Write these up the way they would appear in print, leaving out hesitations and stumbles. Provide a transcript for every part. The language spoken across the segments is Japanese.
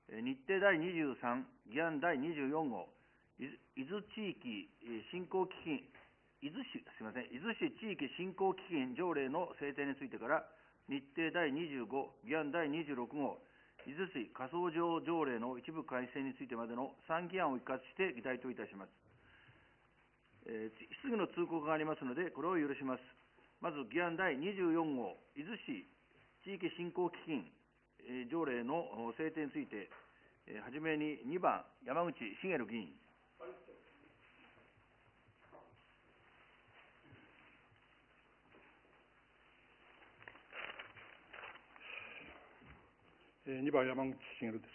日程第23、議案第24号、伊豆地域振興基金、伊豆市地域振興基金条例の制定についてから、日程第25、議案第26号、伊豆市仮想場条例の一部改正についてまでの3議案を一括して議題といたします。質疑の通告がありますので、これを許します。まず、議案第24号、伊豆市地域振興基金条例の制定について、はじめに2番、山口茂議員。 2番、山口茂です。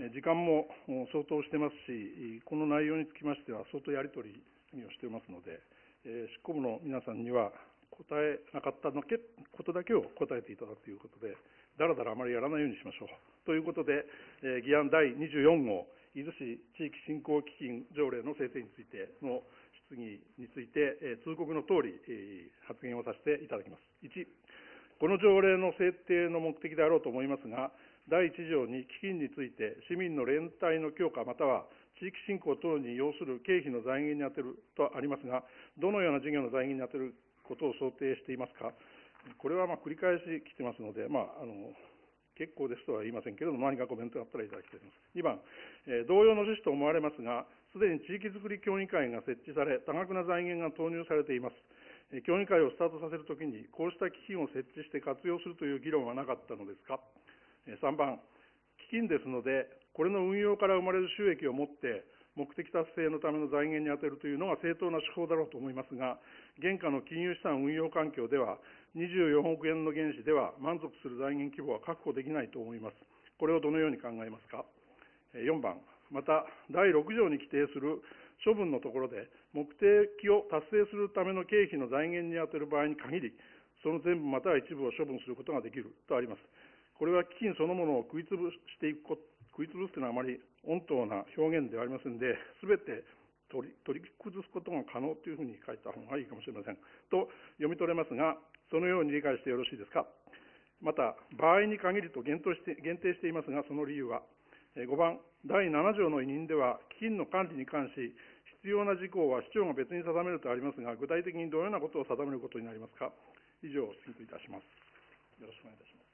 時間も相当してますし、この内容につきましては、相当やり取りをしていますので、執行部の皆さんには、答えなかったことだけを答えていただくということで、だらだらあまりやらないようにしましょう。ということで、議案第24号、伊豆市地域振興基金条例の制定についての質疑について、通告のとおり、発言をさせていただきます。1、この条例の制定の目的であろうと思いますが、第1条に基金について市民の連帯の強化または地域振興等に要する経費の財源に充てるとありますが、どのような事業の財源に充てることを想定していますか。これは繰り返し来てますので、結構ですとは言いませんけれども、何かコメントがあったらいただきたいと思います。2番、同様の趣旨と思われますが、すでに地域づくり協議会が設置され、多額な財源が投入されています。協議会をスタートさせるときに、こうした基金を設置して活用するという議論はなかったのですか。3番、基金ですので、これの運用から生まれる収益をもって、目的達成のための財源に充てるというのが正当な手法だろうと思いますが、現下の金融資産運用環境では、24億円の原資では満足する財源規模は確保できないと思います。これをどのように考えますか。4番、また、第6条に規定する処分のところで、目的を達成するための経費の財源に充てる場合に限り、その全部または一部を処分することができるとあります。これは基金そのものを食い潰すというのはあまり穏当な表現ではありませんで、すべて取り崩すことが可能というふうに書いた方がいいかもしれません。と読み取れますが、そのように理解してよろしいですか。また、場合に限りと限定していますが、その理由は、5番、第7条の委任では、基金の管理に関し、必要な事項は市長が別に定めるとありますが、具体的にどのようなことを定めることになりますか。以上、質疑といたします。よろしくお願いいたします。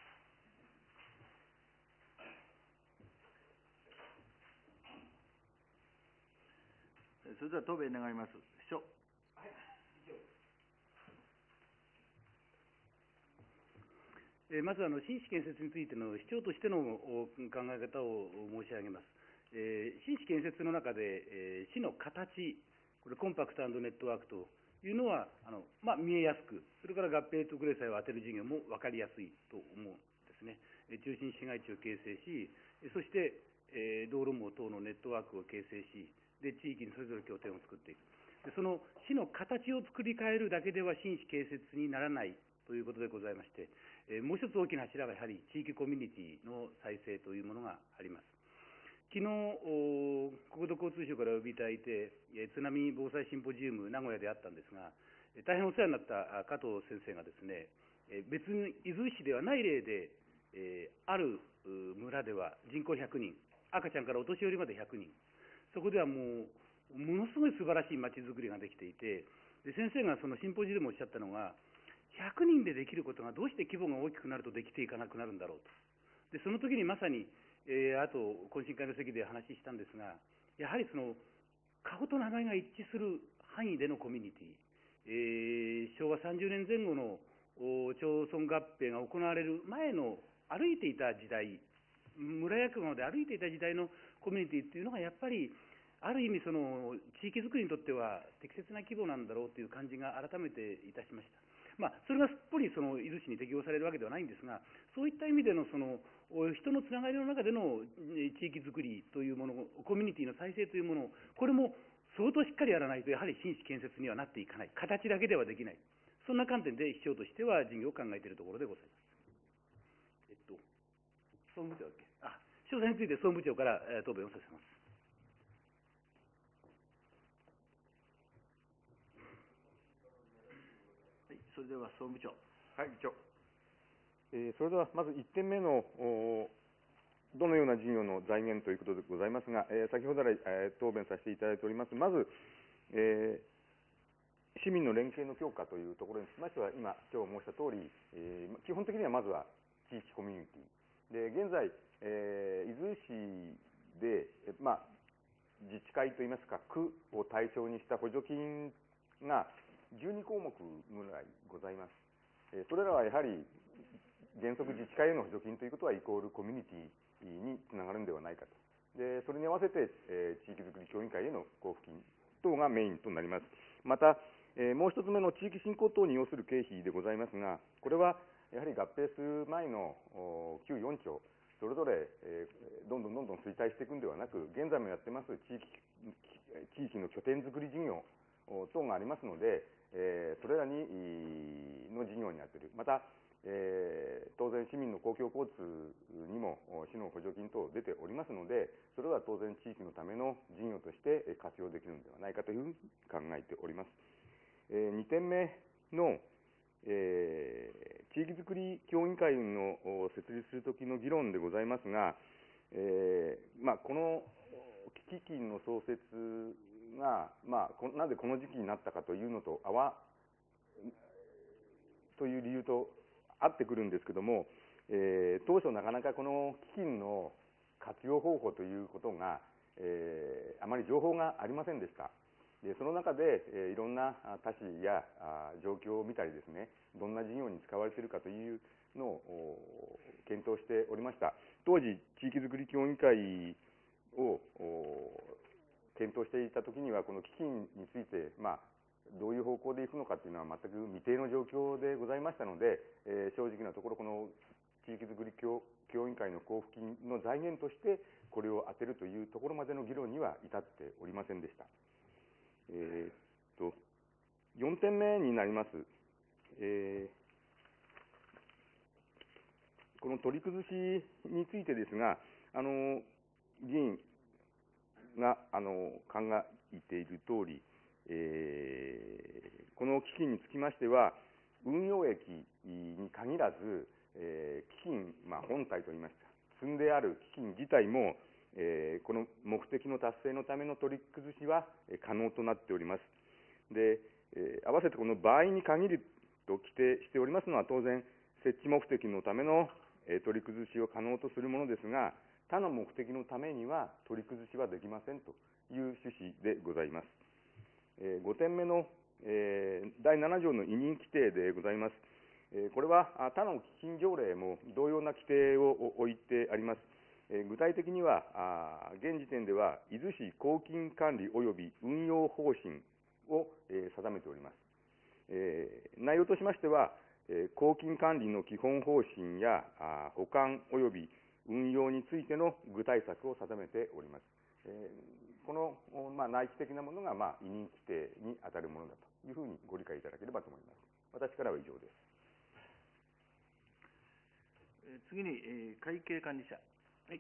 それでは答弁願います。秘書。 まず新市建設についての市長としての考え方を申し上げます。新市建設の中で、市の形、これコンパクト&ネットワークというのは見えやすく、それから合併特例債を当てる事業も分かりやすいと思うんですね。中心市街地を形成し、そして道路網等のネットワークを形成し、で地域にそれぞれ拠点を作っていく。でその市の形を作り変えるだけでは新市建設にならないということでございまして、もう一つ大きな柱がやはり地域コミュニティの再生というものがあります。昨日、国土交通省からお呼びいただいて、津波防災シンポジウム名古屋であったんですが、大変お世話になった加藤先生がですね、別に伊豆市ではない例で、ある村では人口100人、赤ちゃんからお年寄りまで100人、そこではものすごい素晴らしい街づくりができていて、で先生がそのシンポジでもおっしゃったのが、100人でできることがどうして規模が大きくなるとできていかなくなるんだろうと。でその時にまさに、あと懇親会の席で話したんですが、やはりその顔と名前が一致する範囲でのコミュニティ、昭和30年前後の町村合併が行われる前の歩いていた時代、村役場で歩いていた時代のコミュニティっていうのがやっぱりある意味その地域づくりにとっては適切な規模なんだろうという感じが改めていたしました。それがすっぽりその伊豆市に適用されるわけではないんですが、そういった意味でのその人のつながりの中での地域づくりというもの、コミュニティの再生というものを、これも相当しっかりやらないとやはり新市建設にはなっていかない、形だけではできない、そんな観点で市長としては事業を考えているところでございます。総務部長だっけ。詳細について総務部長から答弁をさせます。 それでは総務長。 はい、議長。それではまず1点目のどのな事業の財源ということでございますが、先ほど来、答弁させていただいております。まず、市民の連携の強化というところにつきましては、今日申したとおり、基本的にはまずは地域コミュニティで、現在、伊豆市で、自治会といいますか、区を対象にした補助金が12項目ぐらいございます。それらはやはり原則自治会への補助金ということはイコールコミュニティにつながるんではないかと。で、それに合わせて、地域づくり協議会への交付金等がメインとなります。また、もう一つ目の地域振興等に要する経費でございますが、これはやはり合併する前の旧4庁、それぞれ、どんどん衰退していくんではなく、現在もやってます地域の拠点づくり事業等がありますので、それらの事業になっている。また、当然市民の公共交通にも市の補助金等出ておりますので、それは当然地域のための事業として活用できるのではないかというふうに考えております。2点目の、地域づくり協議会の設立するときの議論でございますが、この基金の創設が、なぜこの時期になったかというのとという理由と合ってくるんですけども、当初なかなかこの基金の活用方法ということが、あまり情報がありませんでした。で、その中で、いろんな他市や状況を見たりですね、どんな事業に使われているかというのを検討しておりました。当時、地域づくり協議会を検討していたときには、この基金について、どういう方向でいくのかというのは全く未定の状況でございましたので、正直なところ、この地域づくり協議会の交付金の財源として、これを充てるというところまでの議論には至っておりませんでした。4点目になります。この取り崩しについてですが、議員が考えているとおり、この基金につきましては、運用益に限らず、基金、本体といいました、積んである基金自体も、この目的の達成のための取り崩しは可能となっております。で、合わせてこの場合に限ると規定しておりますのは、当然、設置目的のための取り崩しを可能とするものですが、他の目的のためには取り崩しはできませんという趣旨でございます。5点目の、第7条の委任規定でございます。これは他の基金条例も同様な規定を置いてあります。具体的には、現時点では、伊豆市公金管理及び運用方針を定めております。内容としましては、公金管理の基本方針や保管及び運用についての具体策を定めております。この、内規的なものが、委任規定に当たるものだというふうにご理解いただければと思います。私からは以上です。 次に、会計管理者。はい。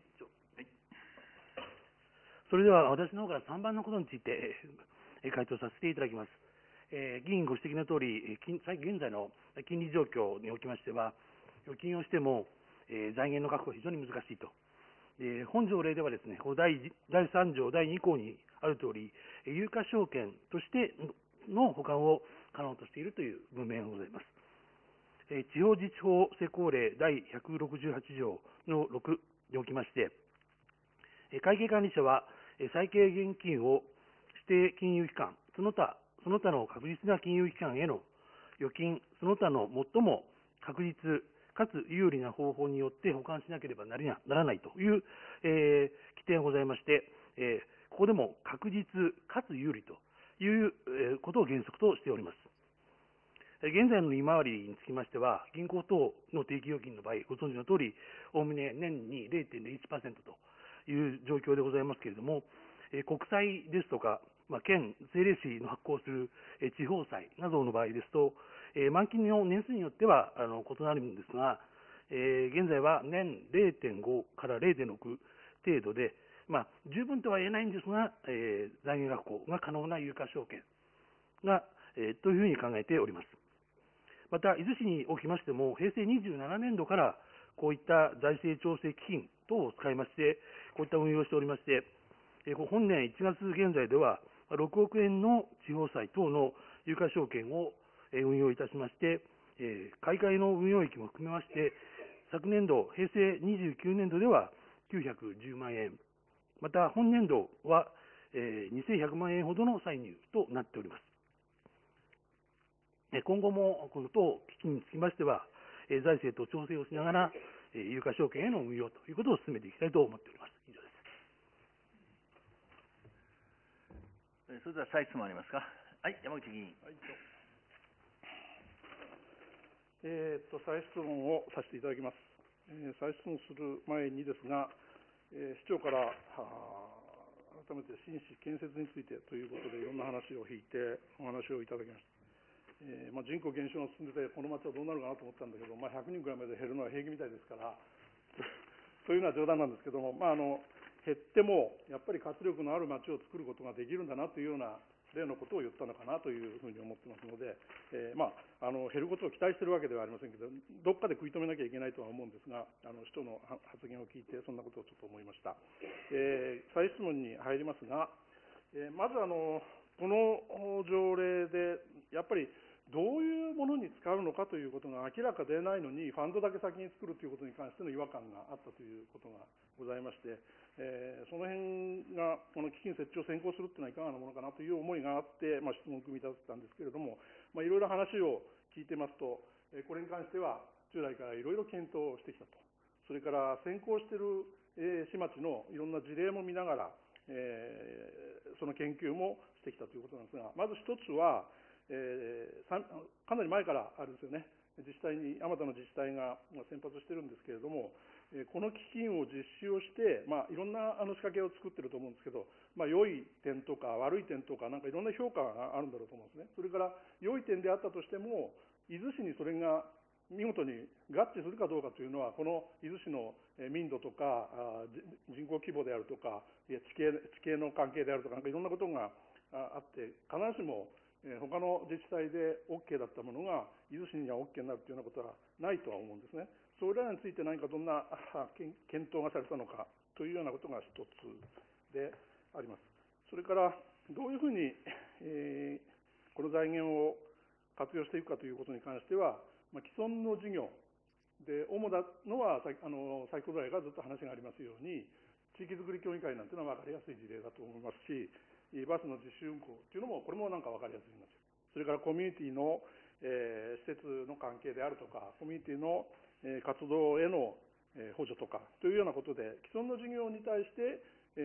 それでは私の方から3番のことについて回答させていただきます。議員ご指摘のとおり、現在の金利状況におきましては、預金をしても、財源の確保が非常に難しいと。本条例ではですね、第3条第2項にあるとおり、有価証券としての保管を可能としているという文面がございます。地方自治法施行令第168条の6におきまして、会計管理者は最低現金を指定金融機関、その他の確実な金融機関への預金、その他の最も確実かつ有利な方法によって保管しなければならないという、規定がございまして、ここでも確実かつ有利ということを原則としております。現在の利回りにつきましては、銀行等の定期預金の場合、ご存知のとおり、おおむね年に 0.01% という状況でございますけれども、国債ですとか、県政令市の発行する地方債などの場合ですと、満期の年数によっては異なるんですが、現在は年 0.5 から 0.6 程度で、十分とは言えないんですが、財源確保が可能な有価証券が、というふうに考えております。また、伊豆市におきましても、平成27年度からこういった財政調整基金等を使いまして、こういった運用をしておりまして、本年1月現在では、6億円の地方債等の有価証券を運用いたしまして、買い替えの運用益も含めまして、昨年度、平成29年度では910万円、また本年度は2100万円ほどの歳入となっております。今後もこの当基金につきましては、財政と調整をしながら、有価証券への運用ということを進めていきたいと思っております。以上です。 それでは再質問ありますか。はい、山口議員。 再質問をさせていただきます。再質問する前にですが、市長から改めて新市建設についてということで、いろんな話を引いてお話をいただきました。人口減少が進んでて、この町はどうなるかなと思ったんだけど、100人ぐらいまで減るのは平気みたいですから、そういうのは冗談なんですけども、減ってもやっぱり活力のある町を作ることができるんだなというような例のことを言ったのかなというふうに思ってますので、減ることを期待しているわけではありませんけど、どっかで食い止めなきゃいけないとは思うんですが、市長の発言を聞いて、そんなことをちょっと思いました。再質問に入りますが、まずこの条例で、やっぱりどういうものに使うのかということが明らかでないのに、ファンドだけ先に作るということに関しての違和感があったということがございまして、その辺が基金設置を先行するというのはいかがなものかなという思いがあって、質問を組み立てたんですけれども、いろいろ話を聞いてますと、これに関しては従来からいろいろ検討してきたと、それから先行している市町のいろんな事例も見ながら、その研究もしてきたということなんですが、まず一つは、かなり前からあるんですよね。自治体に、あまたの自治体が先発してるんですけれども、この基金を実施をして、いろんな仕掛けを作ってると思うんですけど、良い点とか悪い点とか、なんかいろんな評価があるんだろうと思うんですね。それから、良い点であったとしても、伊豆市にそれが見事に合致するかどうかというのは、この伊豆市の民度とか、人口規模であるとか、地形の関係であるとか、なんかいろんなことがあって、必ずしも他の自治体で OK だったものが伊豆市には OK になるというようなことはないとは思うんですね。それらについて何かどんな検討がされたのかというようなことが一つであります。それからどういうふうに、この財源を活用していくかということに関しては、既存の事業で主なのは先ほど来からずっと話がありますように、地域づくり協議会なんていうのは分かりやすい事例だと思いますし、バスの実習運行というのも、これもなんか分かりやすいんですよ。それからコミュニティの、施設の関係であるとか、コミュニティの、活動への、補助とかというようなことで、既存の事業に対して、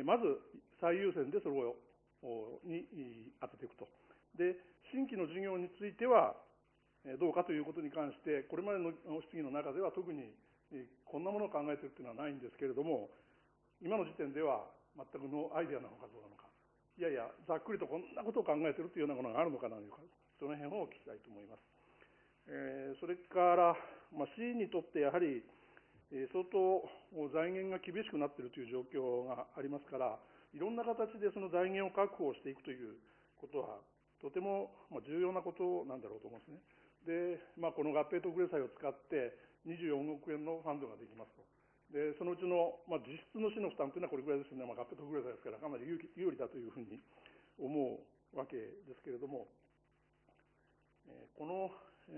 まず最優先でそれに当てていくと。で、新規の事業については、どうかということに関して、これまでの質疑の中では特にこんなものを考えているというのはないんですけれども、今の時点では全くのアイデアなのかどうなのか、いやいや、ざっくりとこんなことを考えているというようなものがあるのかなというか、その辺を聞きたいと思います。それから、市にとってやはり、相当財源が厳しくなっているという状況がありますから、いろんな形でその財源を確保していくということは、とても重要なことなんだろうと思うんですね。で、この合併特例債を使って24億円のファンドができますと。で、そのうちの、実質の市の負担というのはこれぐらいですね。合併特例債ですから、かなり有利だというふうに思うわけですけれども、この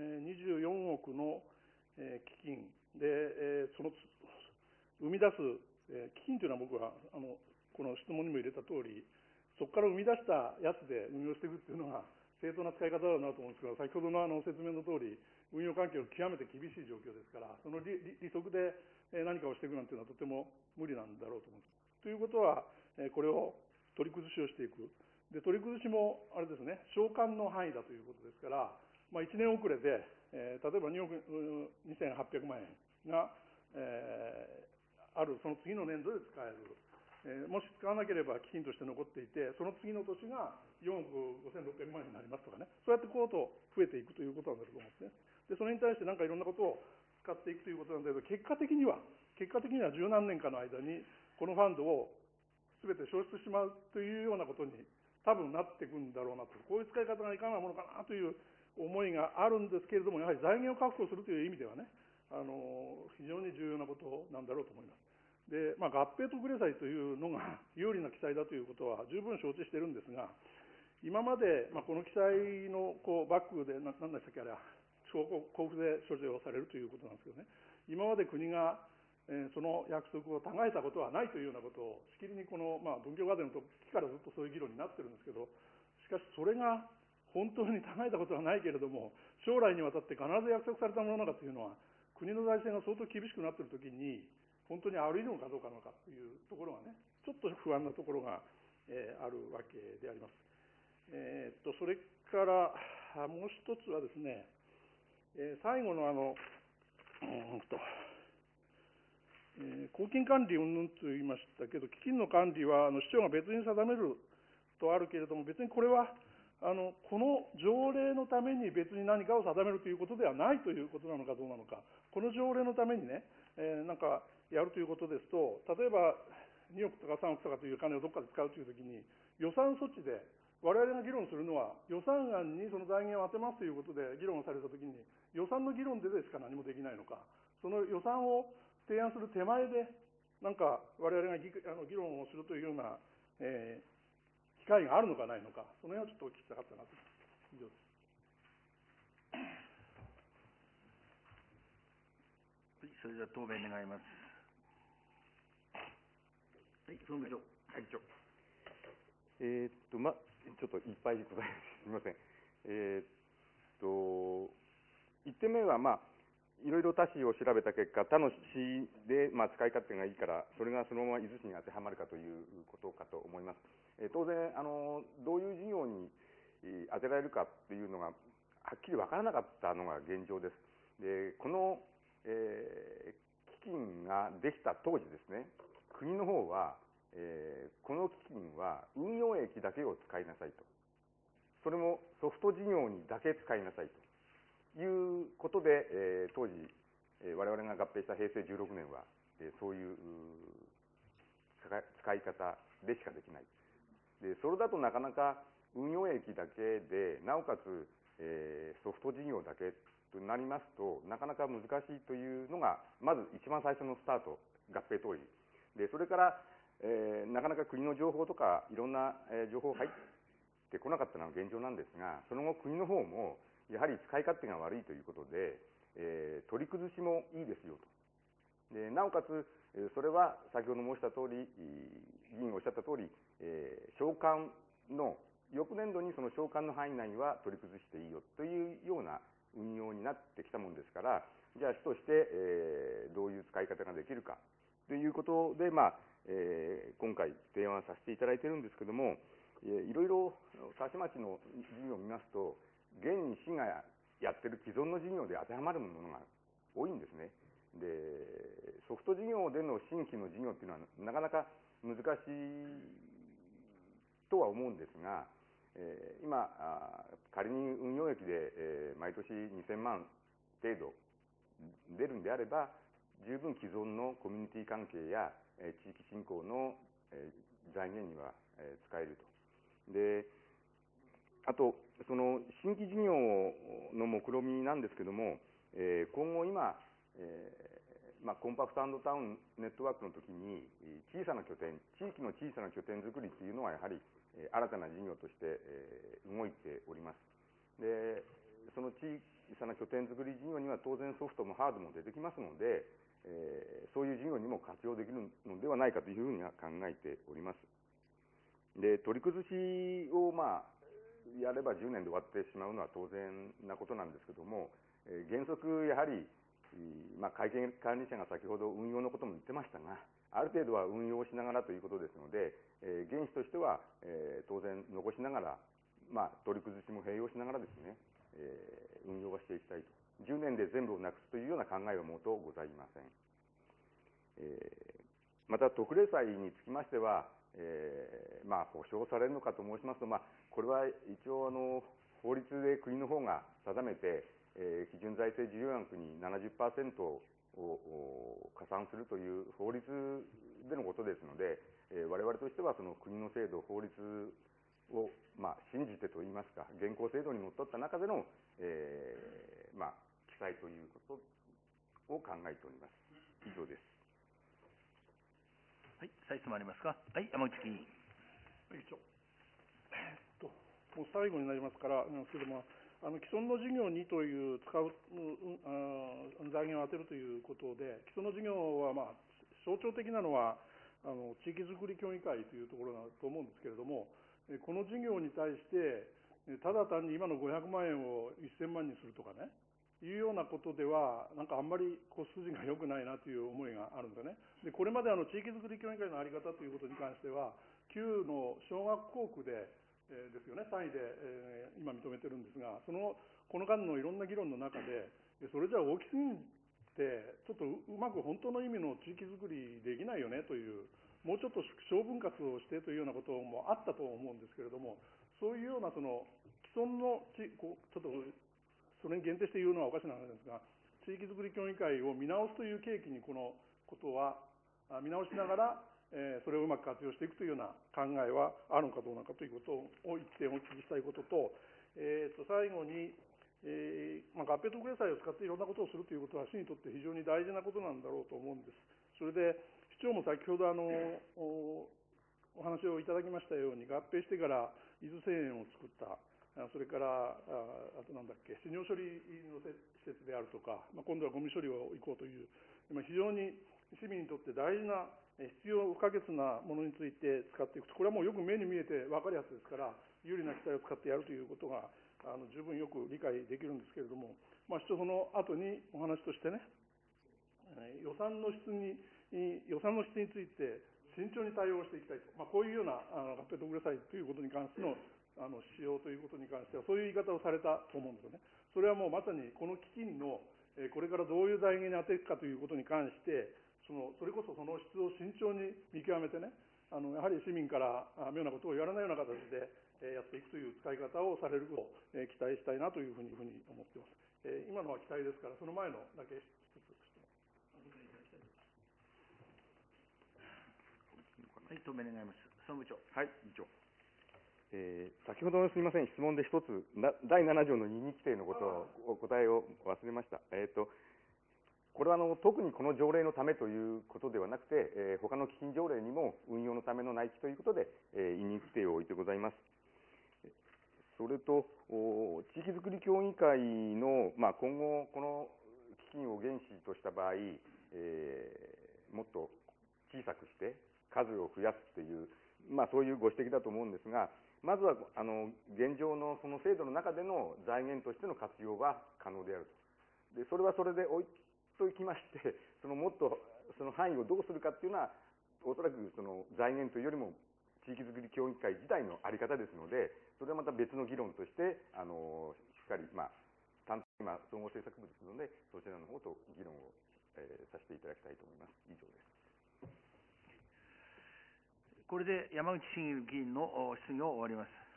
24億の基金で、その生み出す基金というのは、僕はこの質問にも入れた通り、そこから生み出したやつで運用していくっていうのが正当な使い方だなと思うんですけど、先ほどの説明の通り、運用環境が極めて厳しい状況ですから、その利息で何かをしていくなんていうのはとても無理なんだろうと思うんです。ということは、これを取り崩しをしていく。で、取り崩しもあれですね、償還の範囲だということですから、1年遅れで、例えば2億2800万円が、あるその次の年度で使える。もし使わなければ基金として残っていて、その次の年が4億5600万円になりますとかね、そうやってこうと増えていくということなんだと思うんですね。で、それに対してなんかいろんなことを使っていくということなんだけど、結果的には十何年かの間に、このファンドを全て消失してしまうというようなことに多分なっていくんだろうなと、こういう使い方がいかがなものかなという思いがあるんですけれども、やはり財源を確保するという意味ではね、非常に重要なことなんだろうと思います。 で、合併特例債というのが有利な記載だということは十分承知しているんですが、今まで、この記載のバックで、何でしたっけ、あれは、交付税処理をされるということなんですけどね、今まで国が、その約束を違えたことはないというようなことを、しきりにこの、文教ガーデンの時からずっとそういう議論になってるんですけど、しかしそれが本当に違えたことはないけれども、将来にわたって必ず約束されたものなのかというのは、国の財政が相当厳しくなっているときに、本当にあり得るのかどうかというところがね、ちょっと不安なところが、あるわけであります。それからもう一つはですね、最後の公金管理云々と言いましたけど、基金の管理は市長が別に定めるとあるけれども、別にこれはこの条例のために別に何かを定めるということではないということなのかどうなのか、この条例のためにね、なんかやるということですと、例えば2億とか3億とかという金をどこかで使うというときに、予算措置で我々が議論するのは、予算案にその財源を当てますということで議論をされたときに、予算の議論でしか何もできないのか、その予算を提案する手前で、なんか我々が議論をするというような、機会があるのかないのか、その辺はちょっと聞きたかったなと。以上です。 はい、それでは答弁願います。はい、総務長。 はい、ちょっといっぱい答えすみません。1点目は、いろいろ他市を調べた結果、他の市で、使い勝手がいいから、それがそのまま伊豆市に当てはまるかということかと思います。当然どういう事業に当てられるかというのがはっきり分からなかったのが現状です。で、この、基金ができた当時ですね、国の方は、この基金は運用益だけを使いなさいと。それもソフト事業にだけ使いなさいということで、当時、我々が合併した平成16年は、そういう使い方でしかできない。で、それだとなかなか運用益だけで、なおかつ、ソフト事業だけとなりますと、なかなか難しいというのが、まず一番最初のスタート、合併当時。で、それから、なかなか国の情報とか、いろんな情報入ってこなかったのが現状なんですが、その後国の方も、やはり使い勝手が悪いということで、取り崩しもいいですよと。で、なおかつ、それは先ほど申した通り、議員がおっしゃった通り、償還の、翌年度にその償還の範囲内は取り崩していいよというような運用になってきたもんですから、じゃあ市として、どういう使い方ができるかということで、今回提案させていただいているんですけども、いろいろ多市町の事業を見ますと、現に市がやってる既存の事業で当てはまるものが多いんですね。で、ソフト事業での新規の事業っていうのはなかなか難しいとは思うんですが、今、仮に運用益で、毎年2000万程度出るんであれば、十分既存のコミュニティ関係や、地域振興の、財源には、使えると。で、あと、その新規事業の目論みなんですけども、今後今、コンパクト&タウンネットワークの時に、小さな拠点、地域の小さな拠点作りっていうのはやはり、新たな事業として、動いております。で、その小さな拠点作り事業には当然ソフトもハードも出てきますので、そういう事業にも活用できるのではないかというふうには考えております。で、取り崩しをやれば10年で終わってしまうのは当然なことなんですけども、原則やはり、会計管理者が先ほど運用のことも言ってましたが、ある程度は運用しながらということですので、原資としては、当然残しながら、取り崩しも併用しながらですね、運用はしていきたいと。10年で全部をなくすというような考えはもとございません。また特例債につきましては、保証されるのかと申しますと、これは一応法律で国の方が定めて、基準財政需要額に 70% を加算するという法律でのことですので、我々としてはその国の制度、法律を信じてといいますか、現行制度にのっとった中での、記載ということを考えております。以上です。 はい、再質問ありますか。はい、山口議員。 はい、もう最後になりますからなんですけども、既存の事業にという使う財源を当てるということで、既存の事業は、象徴的なのは地域づくり協議会というところだと思うんですけれども、この事業に対してただ単に今の500万円を1000万にするとかね、いうようなことではなんかあんまり筋が良くないなという思いがあるんですよね。でこれまで地域づくり協議会の在り方ということに関しては、旧の小学校区でですよね、単位で今認めてるんですが、この間のいろんな議論の中で、それじゃあ大きすぎてちょっとうまく本当の意味の地域づくりできないよねという、もうちょっと小分割をしてというようなこともあったと思うんですけれども、そういうような既存のちょっとそれに限定して言うのはおかしな話ですが、地域づくり協議会を見直すという契機にこのことは見直しながら、それをうまく活用していくというような考えはあるのかどうなのかということを一点お聞きしたいことと、最後に、合併特例債を使っていろんなことをするということは市にとって非常に大事なことなんだろうと思うんです。それで市長も先ほどお話をいただきましたように、合併してから伊豆製園を作った、それからあとなんだっけ、飼料処理の施設であるとか、今度はゴミ処理を行こうという、非常に市民にとって大事な必要不可欠なものについて使っていくと、これはもうよく目に見えて分かるやつですから、有利な機体を使ってやるということが十分よく理解できるんですけれども、市長その後にお話としてね、予算の質について慎重に対応していきたいと、こういうような合併特例債ということに関しての使用ということに関しては、そういう言い方をされたと思うんですよね。それはもうまさにこの基金のこれからどういう財源に充ていくかということに関して、それこそその質を慎重に見極めてね、やはり市民から妙なことを言われないような形でやっていくという使い方をされることを期待したいなというふうに思っています。今のは期待ですから、その前のだけ一つ質問。 はい、答弁願います。総務長。 はい、議長。先ほどのすみません、質問で一つ、第7条の任意規定のことを答えを忘れました。これは特にこの条例のためということではなくて、他の基金条例にも運用のための内規ということで、委任規定を置いてございます。それと、地域づくり協議会の、今後、この基金を原資とした場合、もっと小さくして数を増やすという、そういうご指摘だと思うんですが、まずは現状のその制度の中での財源としての活用は可能であると。でそれはそれで置いときまして、もっとその範囲をどうするかっていうのは、おそらくその財源というよりも地域づくり協議会自体の在り方ですので、それはまた別の議論として、しっかり、今、総合政策部ですので、そちらの方と議論を、させていただきたいと思います。以上です。 これで山口議員の質疑を終わります。